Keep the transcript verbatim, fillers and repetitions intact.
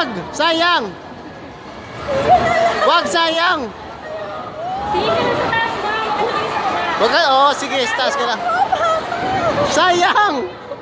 Wag! Sayang! Wag, sayang! Tingin ka na sa taas, ma'am. Ano yung sa baba? Wag ka, oh, sige, sa taas ka lang. Sayang!